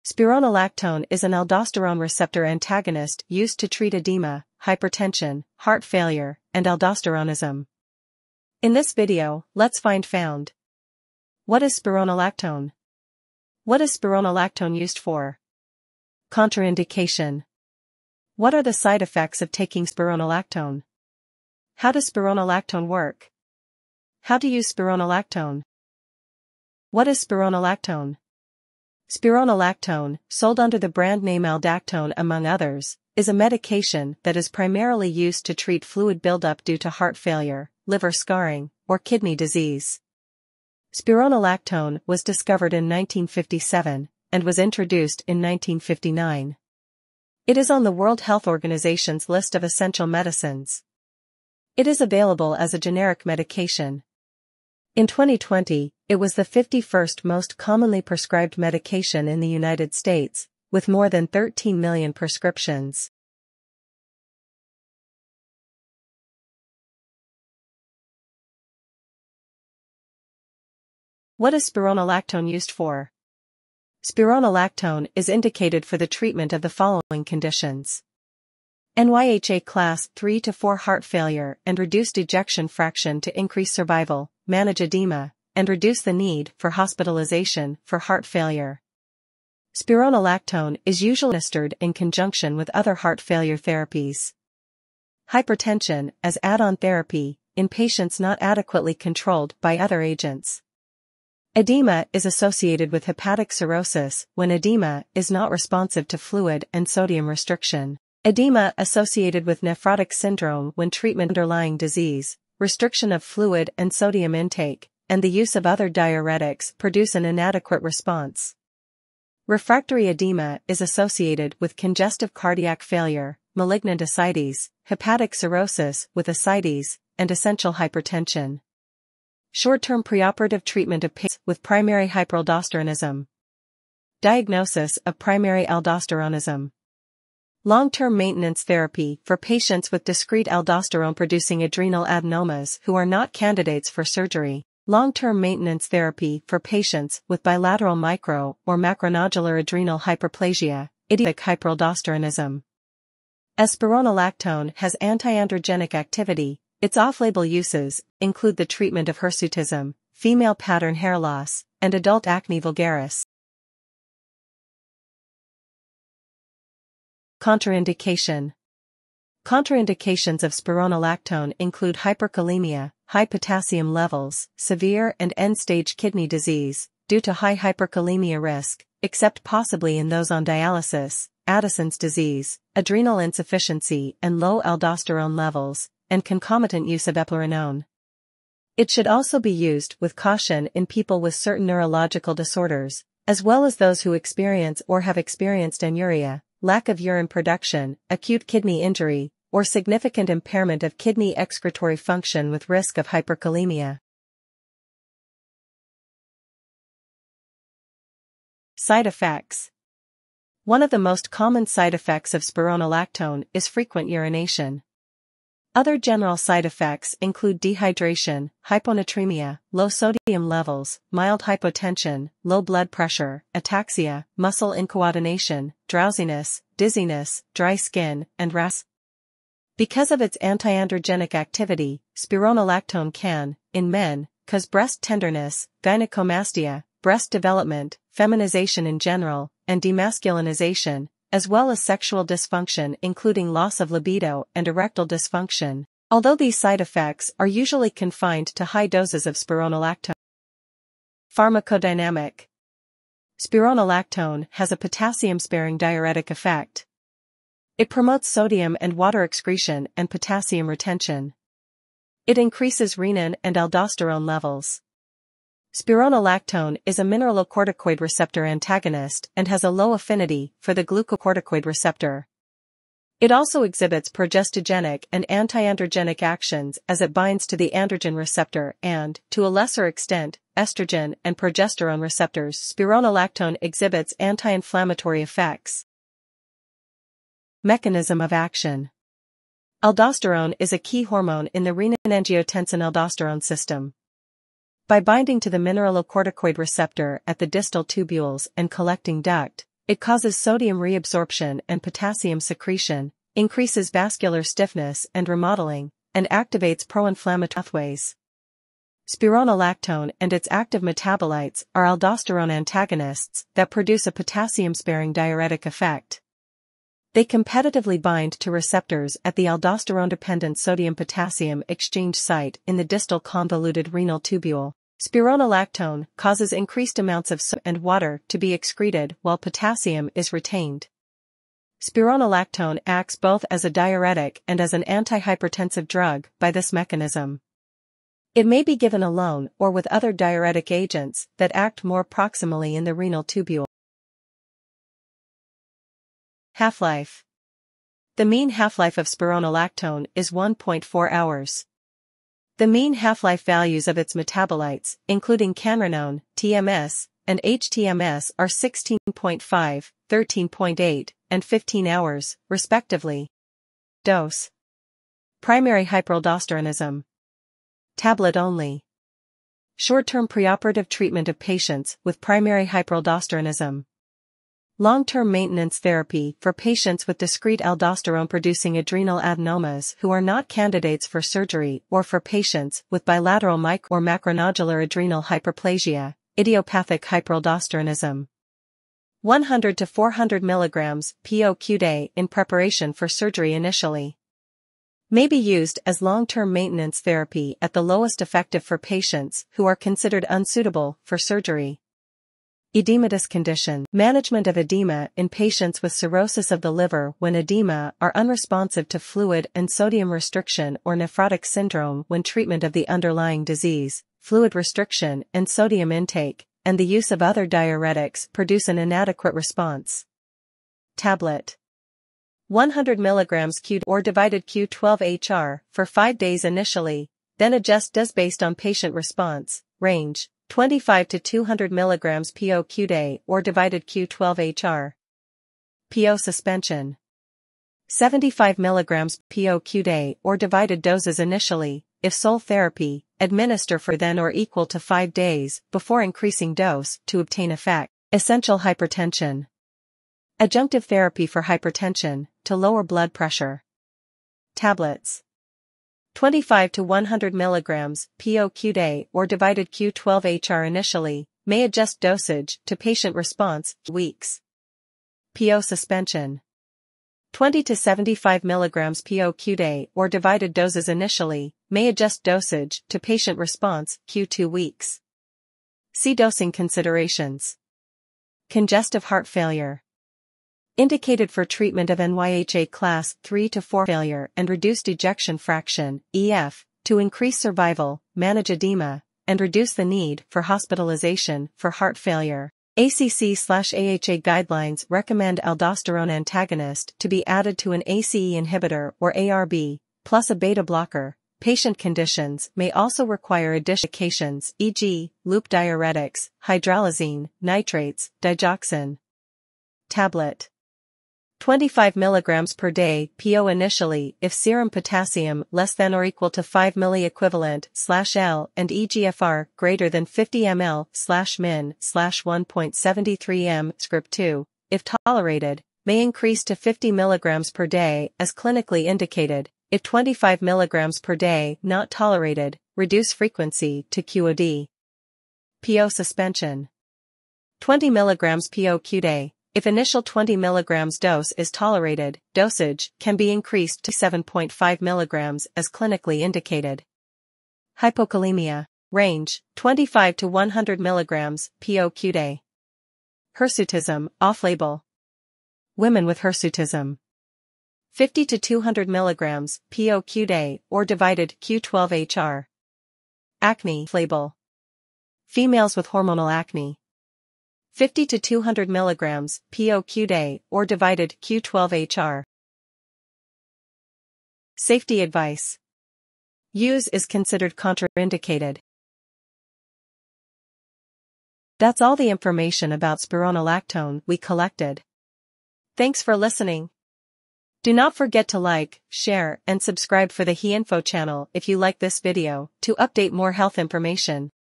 Spironolactone is an aldosterone receptor antagonist used to treat edema, hypertension, heart failure, and aldosteronism. In this video, let's found. What is spironolactone? What is spironolactone used for? Contraindication. What are the side effects of taking spironolactone? How does spironolactone work? How to use spironolactone? What is spironolactone? Spironolactone, sold under the brand name Aldactone among others, is a medication that is primarily used to treat fluid buildup due to heart failure, liver scarring, or kidney disease. Spironolactone was discovered in 1957 and was introduced in 1959. It is on the World Health Organization's list of essential medicines. It is available as a generic medication. In 2020, it was the 51st most commonly prescribed medication in the United States, with more than 13 million prescriptions. What is spironolactone used for? Spironolactone is indicated for the treatment of the following conditions: NYHA class 3 to 4 heart failure and reduced ejection fraction to increase survival, manage edema, and reduce the need for hospitalization for heart failure. Spironolactone is usually administered in conjunction with other heart failure therapies. Hypertension as add-on therapy in patients not adequately controlled by other agents. Edema is associated with hepatic cirrhosis when edema is not responsive to fluid and sodium restriction. Edema associated with nephrotic syndrome when treatment underlying disease, restriction of fluid and sodium intake, and the use of other diuretics produce an inadequate response. Refractory edema is associated with congestive cardiac failure, malignant ascites, hepatic cirrhosis with ascites, and essential hypertension. Short-term preoperative treatment of patients with primary hyperaldosteronism. Diagnosis of primary aldosteronism. Long-term maintenance therapy for patients with discrete aldosterone-producing adrenal adenomas who are not candidates for surgery. Long-term maintenance therapy for patients with bilateral micro or macronodular adrenal hyperplasia, idiotic hyperaldosteronism. As spironolactone has antiandrogenic activity, its off-label uses include the treatment of hirsutism, female pattern hair loss, and adult acne vulgaris. Contraindication. Contraindications of spironolactone include hyperkalemia, high potassium levels, severe and end-stage kidney disease, due to high hyperkalemia risk, except possibly in those on dialysis, Addison's disease, adrenal insufficiency and low aldosterone levels, and concomitant use of eplerenone. It should also be used with caution in people with certain neurological disorders, as well as those who experience or have experienced anuria, lack of urine production, acute kidney injury, or significant impairment of kidney excretory function with risk of hyperkalemia. Side effects. One of the most common side effects of spironolactone is frequent urination. Other general side effects include dehydration, hyponatremia, low sodium levels, mild hypotension, low blood pressure, ataxia, muscle incoordination, drowsiness, dizziness, dry skin, and rash. Because of its antiandrogenic activity, spironolactone can, in men, cause breast tenderness, gynecomastia, breast development, feminization in general, and demasculinization, as well as sexual dysfunction including loss of libido and erectile dysfunction, although these side effects are usually confined to high doses of spironolactone. Pharmacodynamic. Spironolactone has a potassium-sparing diuretic effect. It promotes sodium and water excretion and potassium retention. It increases renin and aldosterone levels. Spironolactone is a mineralocorticoid receptor antagonist and has a low affinity for the glucocorticoid receptor. It also exhibits progestogenic and antiandrogenic actions as it binds to the androgen receptor and, to a lesser extent, estrogen and progesterone receptors. Spironolactone exhibits anti-inflammatory effects. Mechanism of action. Aldosterone is a key hormone in the renin-angiotensin-aldosterone system. By binding to the mineralocorticoid receptor at the distal tubules and collecting duct, It causes sodium reabsorption and potassium secretion, increases vascular stiffness and remodeling, and activates pro-inflammatory pathways. Spironolactone and its active metabolites are aldosterone antagonists that produce a potassium-sparing diuretic effect. They competitively bind to receptors at the aldosterone-dependent sodium-potassium exchange site in the distal convoluted renal tubule. Spironolactone causes increased amounts of sodium and water to be excreted while potassium is retained. Spironolactone acts both as a diuretic and as an antihypertensive drug by this mechanism. It may be given alone or with other diuretic agents that act more proximally in the renal tubule. Half-life. The mean half-life of spironolactone is 1.4 hours. The mean half-life values of its metabolites, including canrenone, TMS, and HTMS, are 16.5, 13.8, and 15 hours, respectively. Dose. Primary hyperaldosteronism. Tablet only. Short-term preoperative treatment of patients with primary hyperaldosteronism. Long-term maintenance therapy for patients with discrete aldosterone-producing adrenal adenomas who are not candidates for surgery, or for patients with bilateral micro or macronodular adrenal hyperplasia, idiopathic hyperaldosteronism. 100 to 400 mg POQ/day in preparation for surgery initially. May be used as long-term maintenance therapy at the lowest effective for patients who are considered unsuitable for surgery. Edematous condition. Management of edema in patients with cirrhosis of the liver when edema are unresponsive to fluid and sodium restriction or nephrotic syndrome when treatment of the underlying disease, fluid restriction and sodium intake, and the use of other diuretics produce an inadequate response. Tablet. 100 mg Q or divided Q12HR for 5 days initially, then adjust dose based on patient response, range, 25 to 200 mg POQ/day or divided Q12HR. PO suspension. 75 mg POQ/day or divided doses initially, if sole therapy, administer for then or equal to 5 days before increasing dose to obtain effect. Essential hypertension. Adjunctive therapy for hypertension, to lower blood pressure. Tablets. 25 to 100 mg POQ/day or divided Q12HR initially, may adjust dosage to patient response, weeks. PO suspension. 20 to 75 mg POQ/day or divided doses initially, may adjust dosage to patient response, Q2 weeks. See dosing considerations. Congestive heart failure. Indicated for treatment of NYHA class 3 to 4 failure and reduced ejection fraction, EF, to increase survival, manage edema, and reduce the need for hospitalization for heart failure. ACC/AHA guidelines recommend aldosterone antagonist to be added to an ACE inhibitor or ARB, plus a beta blocker. Patient conditions may also require additional medications, e.g., loop diuretics, hydralazine, nitrates, digoxin. Tablet. 25 mg per day PO initially if serum potassium less than or equal to 5 milliequivalent/L and eGFR greater than 50 ml/min/1.73 m. Script 2, if tolerated, may increase to 50 mg per day as clinically indicated. If 25 mg per day not tolerated, reduce frequency to QOD. PO suspension. 20 mg POQ/day. If initial 20 mg dose is tolerated, dosage can be increased to 7.5 mg as clinically indicated. Hypokalemia. Range, 25 to 100 mg POQ/day. Hirsutism, off-label. Women with hirsutism. 50 to 200 mg POQ/day or divided Q12HR. Acne, label. Females with hormonal acne. 50 to 200 mg POQ/day or divided Q12HR. Safety advice. Use is considered contraindicated. That's all the information about spironolactone we collected. Thanks for listening. Do not forget to like, share, and subscribe for the HeInfo channel if you like this video to update more health information.